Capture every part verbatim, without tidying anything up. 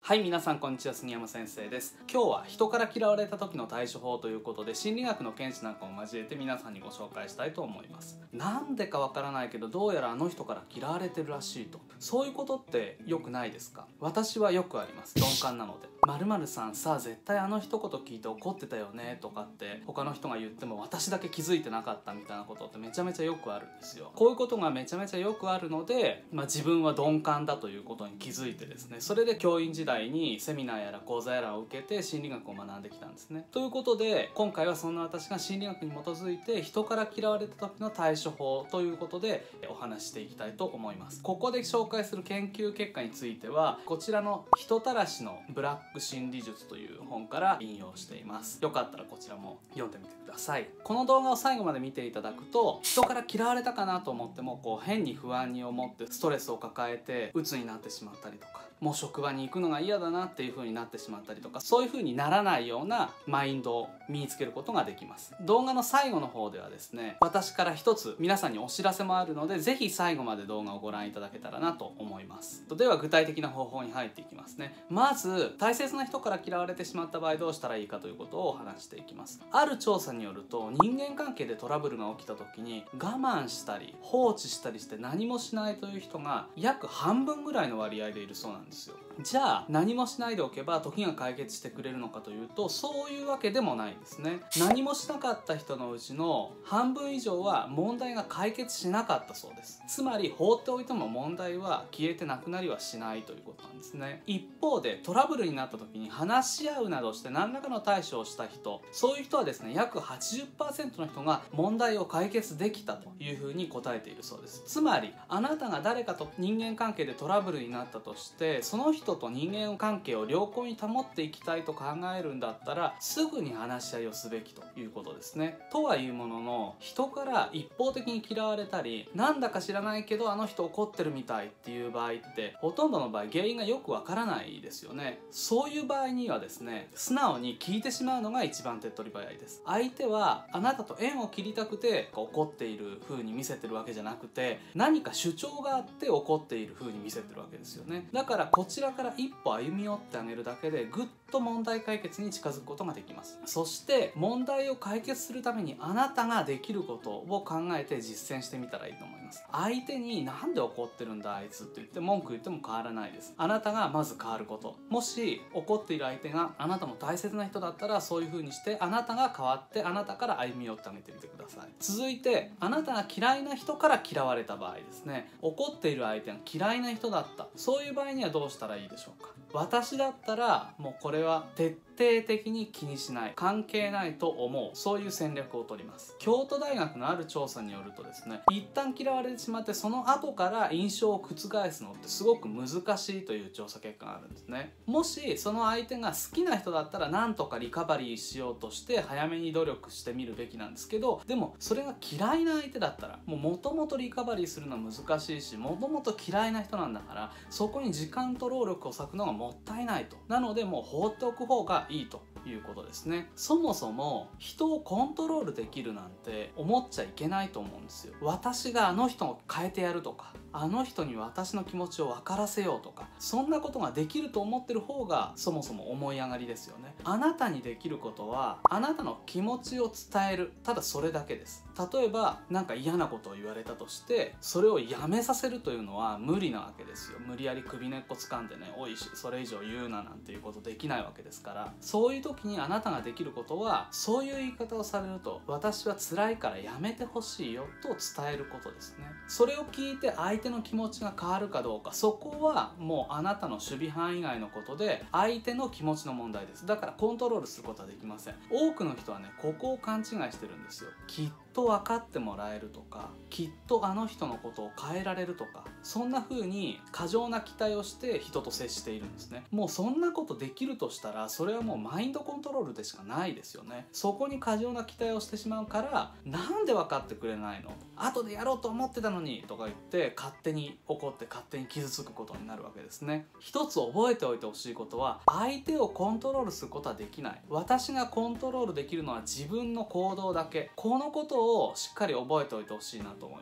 はい、皆さんこんにちは、杉山先生です。今日は人から嫌われた時の対処法ということで、心理学の見地なんかを交えて皆さんにご紹介したいと思います。なんでかわからないけど、どうやらあの人から嫌われてるらしいと。そういうことって良くないですか？私はよくあります。鈍感なので。〇〇さんさ、絶対あの一言聞いて怒ってたよねとかって他の人が言っても私だけ気づいてなかったみたいなことってめちゃめちゃよくあるんですよ。こういうことがめちゃめちゃよくあるので、まあ、自分は鈍感だということに気づいてですね、それで教員時代にセミナーやら講座やらを受けて心理学を学んできたんですね。ということで今回はそんな私が心理学に基づいて人から嫌われた時の対処法ということでお話ししていきたいと思います。ここで紹介する研究結果についてはこちらの人たらしのブラック心理術という本から引用しています。よかったらこちらも読んでみてください。この動画を最後まで見ていただくと、人から嫌われたかなと思ってもこう変に不安に思ってストレスを抱えて鬱になってしまったりとか、もう職場に行くのが嫌だなっていう風になってしまったりとか、そういう風にならないようなマインドを身につけることができます。動画の最後の方ではですね、私から一つ皆さんにお知らせもあるので、ぜひ最後まで動画をご覧いただけたらなと思います。では具体的な方法に入っていきますね。まず大切な人から嫌われてしまった場合どうしたらいいかということをお話していきます。ある調査によると、人間関係でトラブルが起きた時に我慢したり放置したりして何もしないという人が約半分ぐらいの割合でいるそうなんですよ。じゃあ何もしないでおけば時が解決してくれるのかというと、そういうわけでもないんですね。何もしなかった人のうちの半分以上は問題が解決しなかったそうです。つまり放っておいても問題は消えてなくなりはしないということなんですね。一方でトラブルになった時に話し合うなどして何らかの対処をした人、そういう人はですね、約 はちじゅっパーセント の人が問題を解決できたというふうに答えているそうです。つまりあなたが誰かと人間関係でトラブルになったとして、その人と人間関係を良好に保っていきたいと考えるんだったらすぐに話し合いをすべきということですね。とはいうものの、人から一方的に嫌われたり、なんだか知らないけどあの人怒ってるみたいっていう場合ってほとんどの場合原因がよくわからないですよね。そういう場合にはですね、素直に聞いてしまうのが一番手っ取り早いです。相手はあなたと縁を切りたくて怒っている風に見せてるわけじゃなくて、何か主張があって怒っている風に見せてるわけですよね。だからこちらから一歩歩み寄ってあげるだけでぐっと問題解決に近づくことができます。そして問題を解決するためにあなたができることを考えて実践してみたらいいと思います。相手になんで怒ってるんだあいつって言って文句言っても変わらないです。あなたがまず変わること。もし怒っている相手があなたも大切な人だったら、そういう風にしてあなたが変わってあなたから歩み寄ってあげてみてください。続いて、あなたが嫌いな人から嫌われた場合ですね、怒っている相手が嫌いな人だった、そういう場合にはどうしたらいいでしょうか。私だったらもうこれは徹底的に気にしない、関係ないと思う、そういう戦略を取ります。京都大学のある調査によるとですね、一旦嫌われてしまってその後から印象を覆すのってすごく難しいという調査結果があるんですね。もしその相手が好きな人だったら何とかリカバリーしようとして早めに努力してみるべきなんですけど、でもそれが嫌いな相手だったらもともとリカバリーするのは難しいし、もともと嫌いな人なんだからそこに時間と労力を割くのがもったいないと。なのでもう放っておく方がいいということですね。そもそも人をコントロールできるなんて思っちゃいけないと思うんですよ。私があの人を変えてやるとか、あの人に私の気持ちを分からせようとか、そんなことができると思ってる方がそもそも思い上がりですよね。あなたにできることはあなたの気持ちを伝える、ただそれだけです。例えば何か嫌なことを言われたとしてそれをやめさせるというのは無理なわけですよ。無理やり首根っこ掴んでね、おいそれ以上言うななんていうことできないわけですから、そういう時にあなたができることは、そういう言い方をされると私は辛いからやめてほしいよと伝えることですね。それを聞いて相手の気持ちが変わるかどうか、そこはもうあなたの守備範囲外のことで相手の気持ちの問題です。だからコントロールすることはできません。多くの人はね、ここを勘違いしてるんですよ。きっと分かってもらえるとか、きっとあの人のことを変えられるとか、そんな風に過剰な期待をして人と接しているんですね。もうそんなことできるとしたらそれはもうマインドコントロールでしかないですよね。そこに過剰な期待をしてしまうから、なんで分かってくれないの、後でやろうと思ってたのにとか言って勝手に怒って勝手に傷つくことになるわけですね。一つ覚えておいてほしいことは、相手をコントロールすることはできない。私がコントロールできるのは自分の行動だけ。このことをしっかり覚えておいてほしいなと思います。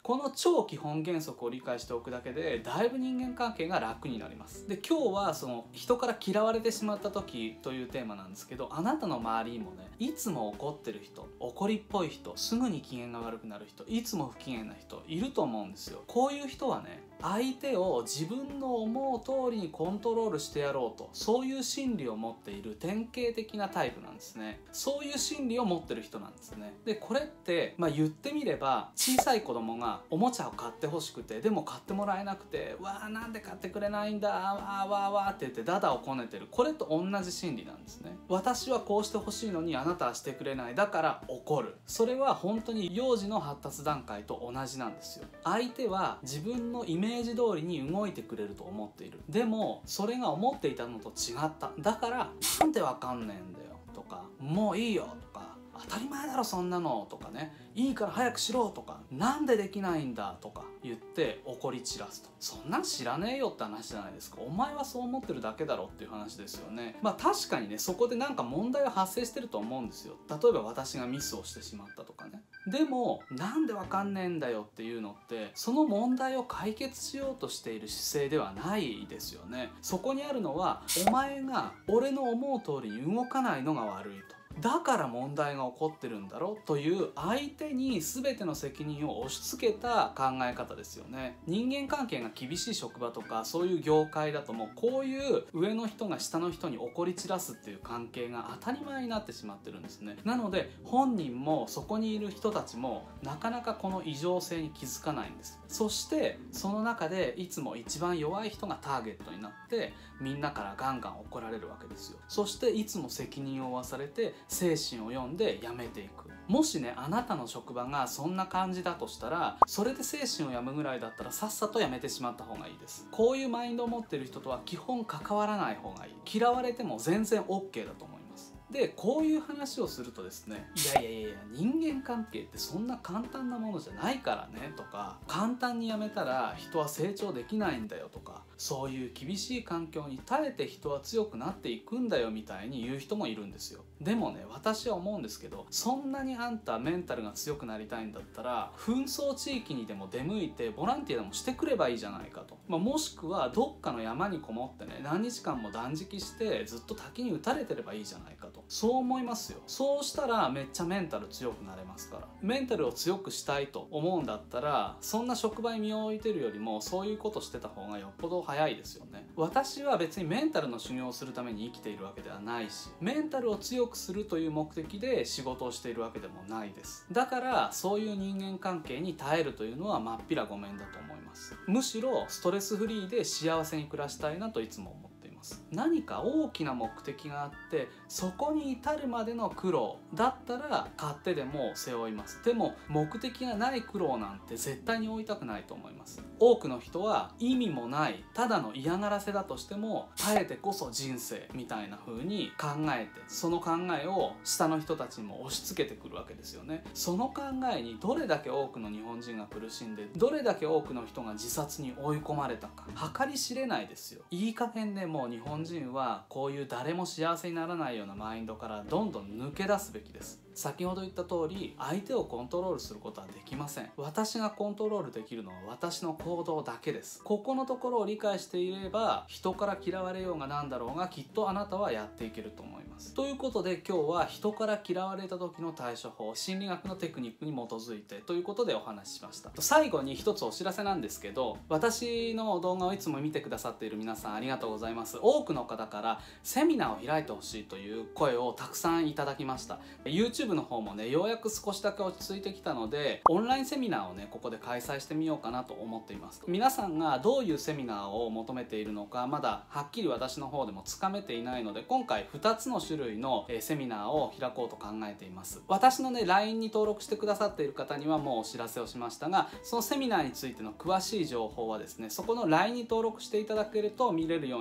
この超基本原則を理解しておくだけでだいぶ人間関係が楽になります。で今日はその人から嫌われてしまった時というテーマなんですけど、あなたの周りにもね、いつも怒ってる人、怒りっぽい人、すぐに機嫌が悪くなる人、いつも不機嫌な人いると思うんですよ。こういう人はね、相手を自分の思う通りにコントロールしてやろうと、そういう心理を持っている典型的なタイプなんですね。そういう心理を持ってる人なんですね。でこれって、まあ、言ってみれば小さい子供がおもちゃを買ってほしくて、でも買ってもらえなくて、わーなんで買ってくれないんだ、わーわーわーって言ってダダをこねてる、これと同じ心理なんですね。私はこうしてほしいのにあなたはしてくれない、だから怒る。それは本当に幼児の発達段階と同じなんですよ。相手は自分のイメージ通りに動いてくれると思っている。でもそれが思っていたのと違った。だからなんでわかんねえんだよとか、もういいよとか、当たり前だろそんなのとかね、いいから早くしろとか、なんでできないんだとか言って怒り散らすと、そんなん知らねえよって話じゃないですか。お前はそう思ってるだけだろっていう話ですよね。まあ確かにね、そこでなんか問題は発生してると思うんですよ。例えば私がミスをしてしまったとかね。でもなんでわかんねえんだよっていうのって、その問題を解決しようとしている姿勢ではないですよね。そこにあるのは、お前が俺の思う通りに動かないのが悪いと、だから問題が起こってるんだろという相手に全ての責任を押し付けた考え方ですよね。人間関係が厳しい職場とかそういう業界だと、もうこういう上の人が下の人に怒り散らすっていう関係が当たり前になってしまってるんですね。なので本人もそこにいる人たちもなかなかこの異常性に気づかないんです。そしてその中でいつも一番弱い人がターゲットになってみんなからガンガン怒られるわけですよ。そしていつも責任を負わされて精神を読んでやめていく。もしね、あなたの職場がそんな感じだとしたら、それで精神を病むぐらいだったらさっさとやめてしまった方がいいです。こういうマインドを持ってる人とは基本関わらない方がいい。嫌われても全然 オーケー だと思います。でこういう話をするとですね、いやいやいやいや人間関係ってそんな簡単なものじゃないからねとか、簡単にやめたら人は成長できないんだよとか、そういう厳しい環境に耐えて人は強くなっていくんだよみたいに言う人もいるんですよ。でもね、私は思うんですけど、そんなにあんたメンタルが強くなりたいんだったら紛争地域にでも出向いてボランティアでもしてくればいいじゃないかと、まあ、もしくはどっかの山にこもってね、何日間も断食してずっと滝に打たれてればいいじゃないかと、そう思いますよ。そうしたらめっちゃメンタル強くなれますから。メンタルを強くしたいと思うんだったら、そんな職場に身を置いてるよりもそういうことしてた方がよっぽど早いですよね。私は別にメンタルの修行をするために生きているわけではないし、メンタルを強くするという目的で仕事をしているわけでもないです。だからそういう人間関係に耐えるというのはまっぴらごめんだと思います。むしろストレスフリーで幸せに暮らしたいなといつも思っています。何か大きな目的があってそこに至るまでの苦労だったら買ってでも背負います。でも目的がない苦労なんて絶対に負いたくないと思います。多くの人は意味もないただの嫌がらせだとしても耐えてこそ人生みたいな風に考えて、その考えを下の人たちにも押し付けてくるわけですよね。その考えにどれだけ多くの日本人が苦しんで、どれだけ多くの人が自殺に追い込まれたか計り知れないですよ。いい加減ね、もう日本人はこういう誰も幸せにならないようなマインドからどんどん抜け出すべきです。先ほど言った通り、相手をコントロールすることはできません。私がコントロールできるのは私の行動だけです。ここのところを理解していれば、人から嫌われようがなんだろうがきっとあなたはやっていけると思います。ということで今日は人から嫌われた時の対処法、心理学のテクニックに基づいてということでお話ししました。最後に一つお知らせなんですけど、私の動画をいつも見てくださっている皆さんありがとうございます。多くの方からセミナーを開いてほしいという声をたくさんいただきました。 YouTube の方もね、ようやく少しだけ落ち着いてきたのでオンラインセミナーをねここで開催してみようかなと思っています。皆さんがどういうセミナーを求めているのかまだはっきり私の方でもつかめていないので、今回ふたつの種類のセミナーを開こうと考えています。私のね ライン に登録してくださっている方にはもうお知らせをしましたが、そのセミナーについての詳しい情報はですね、そこの ライン に登録していただけると見れるようになっており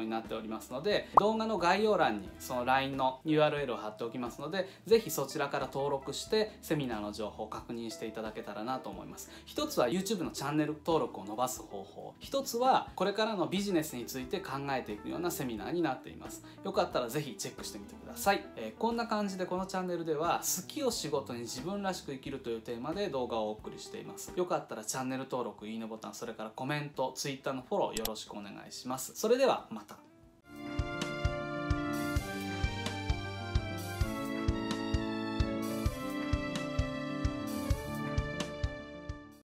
りますので、動画の概要欄にその ライン の ユーアールエル を貼っておきますので、ぜひそちらから登録してセミナーの情報を確認していただけたらなと思います。一つは YouTube のチャンネル登録を伸ばす方法、一つはこれからのビジネスについて考えていくようなセミナーになっています。よかったらぜひチェックしてみてください。えー、こんな感じでこのチャンネルでは好きを仕事に自分らしく生きるというテーマで動画をお送りしています。よかったらチャンネル登録、いいねボタン、それからコメント、Twitter のフォローよろしくお願いします。それではまた。